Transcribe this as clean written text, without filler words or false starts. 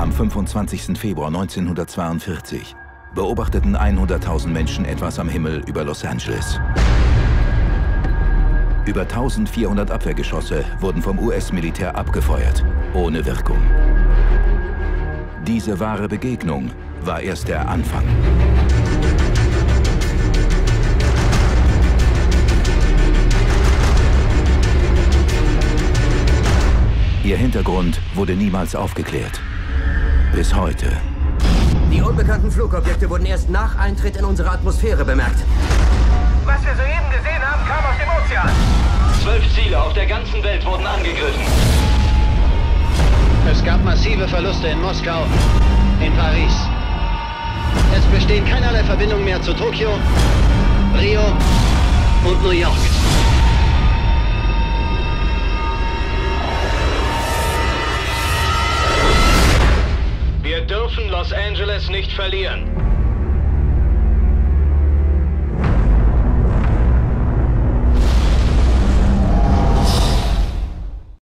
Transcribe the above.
Am 25. Februar 1942 beobachteten 100.000 Menschen etwas am Himmel über Los Angeles. Über 1400 Abwehrgeschosse wurden vom US-Militär abgefeuert, ohne Wirkung. Diese wahre Begegnung war erst der Anfang. Ihr Hintergrund wurde niemals aufgeklärt. Bis heute. Die unbekannten Flugobjekte wurden erst nach Eintritt in unsere Atmosphäre bemerkt. Was wir soeben gesehen haben, kam aus dem Ozean. 12 Ziele auf der ganzen Welt wurden angegriffen. Es gab massive Verluste in Moskau, in Paris. Es bestehen keinerlei Verbindungen mehr zu Tokio, Rio und New York. Wir dürfen Los Angeles nicht verlieren.